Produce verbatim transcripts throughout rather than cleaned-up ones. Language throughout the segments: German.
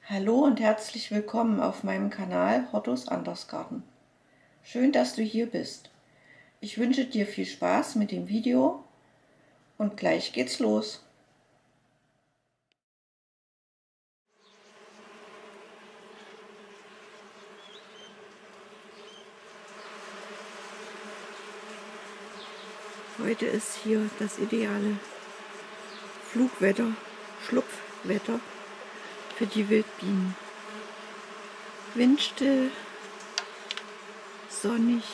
Hallo und herzlich willkommen auf meinem Kanal Hortus Andersgarten. Schön, dass du hier bist. Ich wünsche dir viel Spaß mit dem Video und gleich geht's los. Heute ist hier das ideale Flugwetter, Schlupfwetter für die Wildbienen. Windstill, sonnig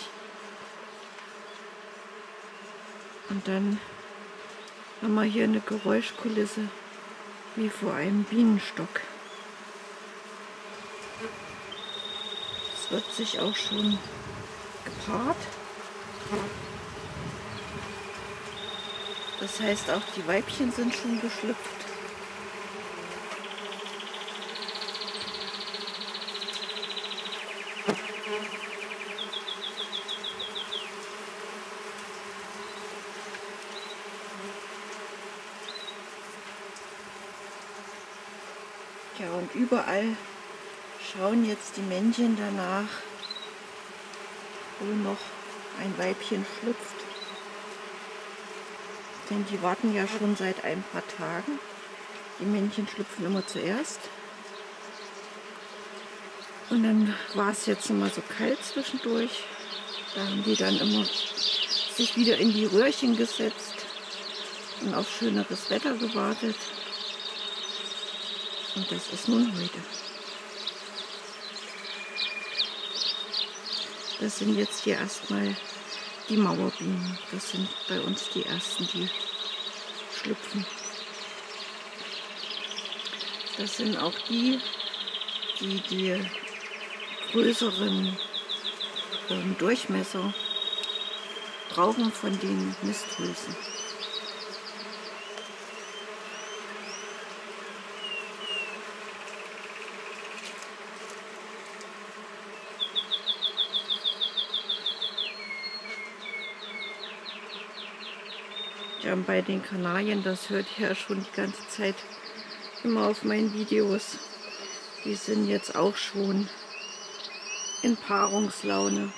und dann haben wir hier eine Geräuschkulisse wie vor einem Bienenstock. Es wird sich auch schon gepaart. Das heißt, auch die Weibchen sind schon geschlüpft. Ja, und überall schauen jetzt die Männchen danach, wo noch ein Weibchen schlüpft. Denn die warten ja schon seit ein paar Tagen. Die Männchen schlüpfen immer zuerst. Und dann war es jetzt immer so kalt zwischendurch. Da haben die dann immer sich wieder in die Röhrchen gesetzt und auf schöneres Wetter gewartet. Und das ist nun heute. Das sind jetzt hier erstmal die Mauerbienen. Das sind bei uns die ersten, die schlüpfen. Das sind auch die, die die größeren ähm, Durchmesser brauchen von den Nisthülsen. Ja, und bei den Kanarien, das hört ihr ja schon die ganze Zeit immer auf meinen Videos. Die sind jetzt auch schon in Paarungslaune.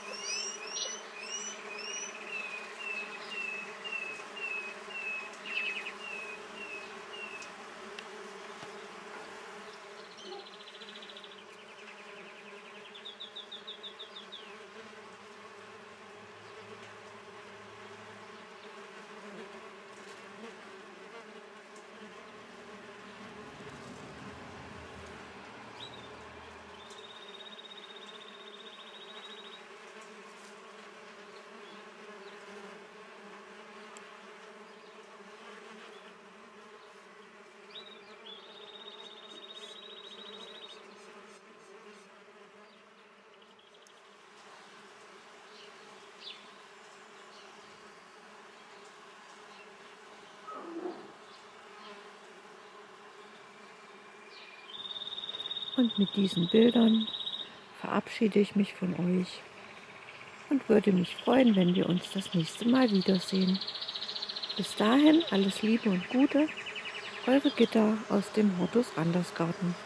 Und mit diesen Bildern verabschiede ich mich von euch und würde mich freuen, wenn wir uns das nächste Mal wiedersehen. Bis dahin alles Liebe und Gute, eure Gitta aus dem Hortus Andersgarten.